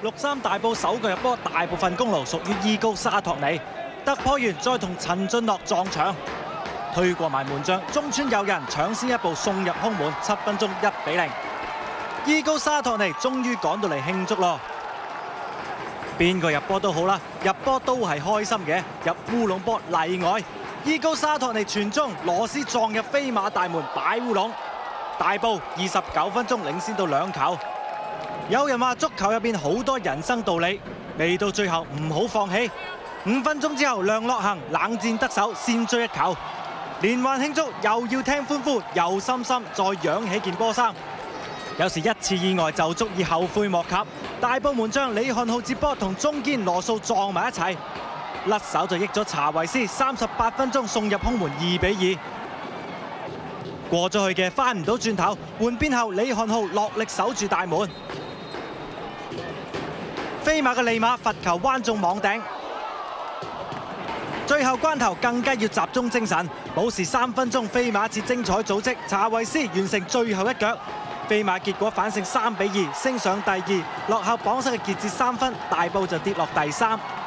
6-3大埔首個入波，大部分功勞屬於伊高沙托尼，突破完再同陳俊樂撞牆，推過埋門將，中村有人搶先一步送入空門，7分鐘1-0。伊高沙托尼終於趕到嚟慶祝咯。邊個入波都好啦，入波都係開心嘅，入烏龍波例外。伊高沙托尼傳中，羅斯撞入飛馬大門擺烏龍，大埔29分鐘領先到2球。有人話足球入邊好多人生道理，未到最後唔好放棄。5分鐘之後，梁樂行冷戰得手，先追1球，連環慶祝又要聽歡呼，又心心再揚起件波衫。有時一次意外就足以後悔莫及。大埔門將李漢浩接波同中堅羅素撞埋一齊，甩手就益咗查維斯，38分鐘送入空門2-2。過咗去嘅翻唔到轉頭，換邊後李漢浩落力守住大門。飛馬嘅利馬罰球彎中網頂，最後關頭更加要集中精神。補時3分鐘，飛馬一次精彩組織，查維斯完成最後一腳。飛馬結果反勝3-2，升上第2，落後榜首嘅傑志3分，大埔就跌落第3。